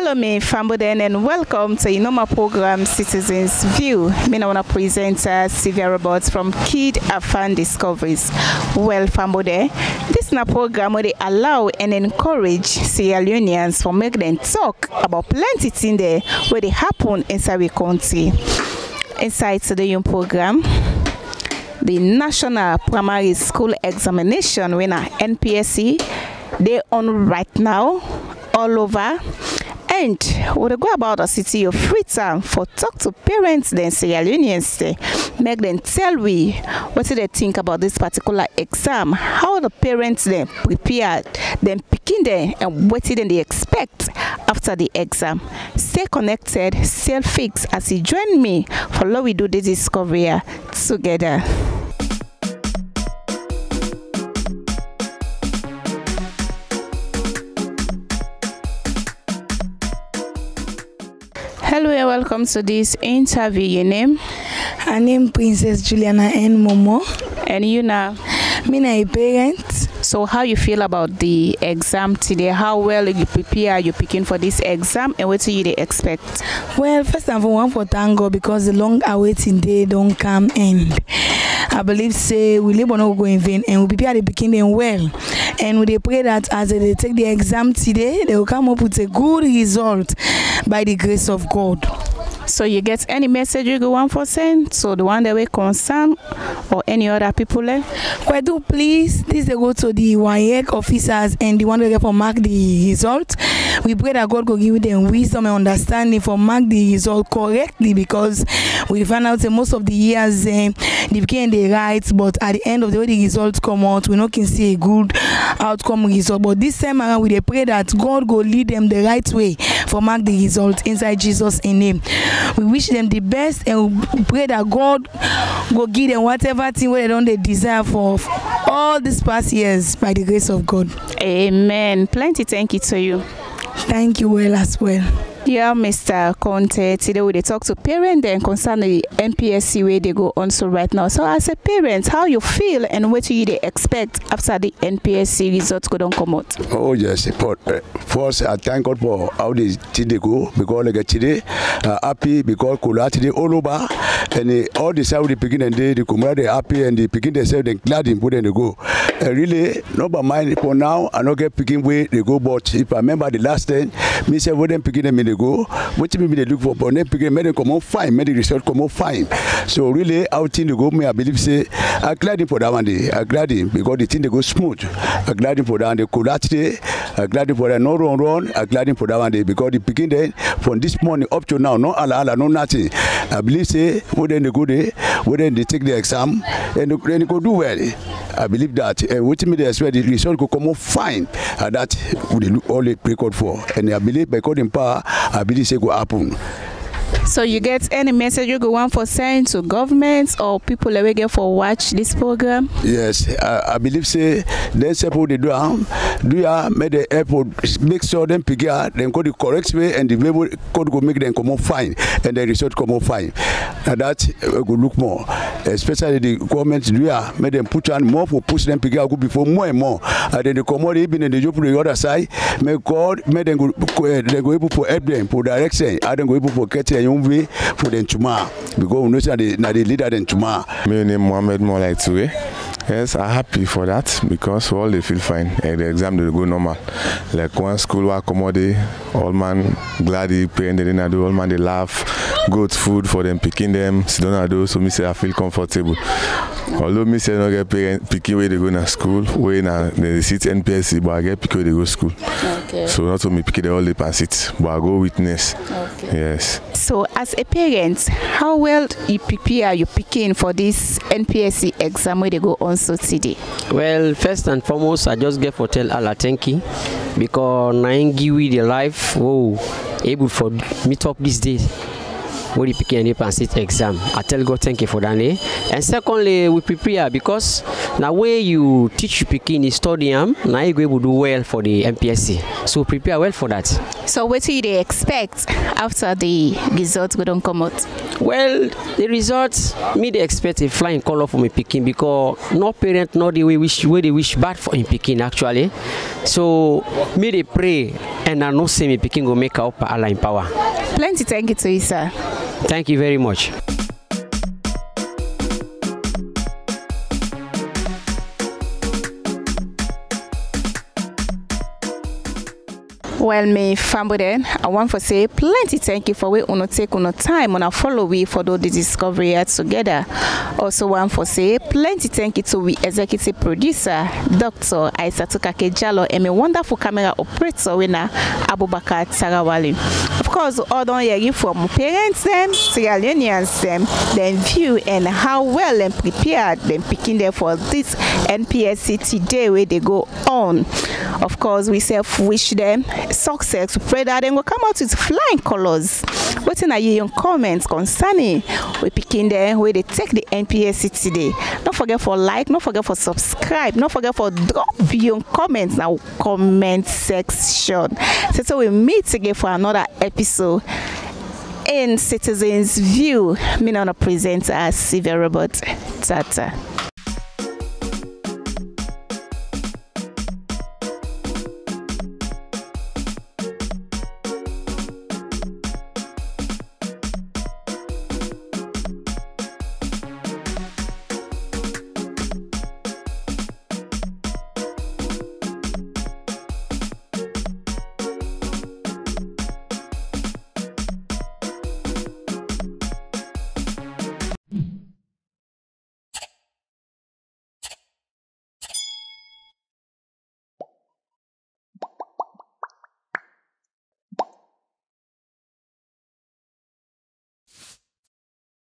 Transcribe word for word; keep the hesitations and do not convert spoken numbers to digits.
Hello, me Famboden, and welcome to your normal program Citizens View. Me now wanna present uh, Sylvia Roberts from K I D-AFAN Discoveries. Well, Fambode, this na program where they allow and encourage Sierra Leoneans for make them talk about plenty things there where they happen inside the country. Inside the young program, the National Primary School Examination winner N P S E, they on right now all over. And we'll go about the city of Freetown for talk to parents, then Sierra Leoneans, make them tell we what do they think about this particular exam, how the parents then prepared, then picking them, and what did they expect after the exam. Stay connected, stay fixed as you join me for how we do this discovery together. Hello and welcome to this interview. Your name? Her name Princess Juliana N. Momo. And you now? Me na a parent. So how you feel about the exam today? How well you prepare you picking for this exam, and what do you expect? Well, first and foremost, for thank God because the long awaiting day don't come end. I believe say we live on not go in vain, and we prepare the beginning well. And we pray that as they take the exam today, they will come up with a good result by the grace of God. So you get any message you go want for send? So the one that we concern or any other people? Eh? Well, do please, this they go to the Y E C officers and the one that get for mark the result. We pray that God will give them wisdom and understanding for mark the result correctly, because we found out that most of the years uh, they became the right, but at the end of the way the results come out, we not can see a good outcome result. But this time around, we pray that God will lead them the right way for mark the result inside Jesus' name. We wish them the best, and we pray that God will give them whatever thing where they don't they desire for all these past years by the grace of God. Amen. Plenty thank you to you. Thank you well as well. Yeah, Mister Conte, today we talk to parents and concern the N P S E where they go on so right now. So as a parent, how you feel and what do you expect after the N P S E results go don't come out? Oh yes, but uh, first I thank God for how they today go, because like today uh, happy because Kola today all over, and uh, all the side they begin and they the community happy and they begin themselves then glad in put and they go. Uh, really, not by mind for now. I not get picking way they go, but if I remember the last time, me say when them picking them in the go, what me they look for, but then picking made them come out fine, made the result come out fine. So really, out thing they go, me I believe say I glad him for that one day. I glad him because the thing they go smooth. I glad him for that one day. Kola today, I glad him for that no run run. I glad him for that one day because the picking then from this morning up to now, no ala ala, no nothing. I believe say when then they go there, when then they take the exam and then they go do well. I believe that, and what me they expect the result will come out fine, and that we look all the pray God for, and I believe by God in power, I believe say go happen. So you get any message you go want for send to governments or people that we get for watch this program? Yes, I, I believe say then people they do um, do ya make the airport make sure them pick ya, then go the correct way and the way code go make them come out fine and the result come out fine. And that uh, go look more, especially the government do ya make them put on more for push them pick ya go before more and more, and then the commodity even in the job the other side, make God make them go uh, they go able to help them for direction, and then go able to get a young way for them tomorrow because we know that they na the leader them tomorrow. My name Mohammed Molai Toure. Yes, I'm happy for that because all they feel fine and the exam they go normal. Like one school work commodity, all man glad they pay and they didn't do, all man they laugh, good food for them picking them, sit down do, so me say I feel comfortable. Although me say I don't get picking where they go to school, where na they sit N P S E, but I get pick where they go to school. Okay. So not to me pick the all they pass it, but I go witness. Okay. Yes. So as a parent, how well you prepare you picking for this N P S E exam where they go on so today? Well, first and foremost, I just get for tell Allah thank you because nine give the life, whoa, able for meet up this day. we the pikin and sit exam. I tell God thank you for that. Eh? And secondly, we prepare because now way you teach your pikin is study am, now you go do well for the N P S E. So prepare well for that. So what do they expect after the results go don't come out? Well, the results me they expect a flying color for my pikin because no parent no the way wish way they wish bad for him pikin actually. So me they pray and I know say me pikin go make up Allah in power. Plenty thank you to you, sir. Thank you very much. Well, me family, I want to say plenty thank you for we uno take uno time on a follow we for do the discovery here together. Also want to say plenty thank you to we executive producer Doctor Aisatu Kakejalo and my wonderful camera operator winner Abubakar Tarawali. Of course, all don't hear from parents them, Sierra Leoneans them, then view and how well and prepared them picking there for this N P S E today where they go on. Of course, we self wish them success. We pray that they will come out with flying colors. What in your comments concerning we picking there where they take the N P S E today. Don't forget for like, don't forget for subscribe, don't forget for drop your comments now comment section. So, so we meet again for another episode in Citizens View. Me now present as Sylvia Robert Tata.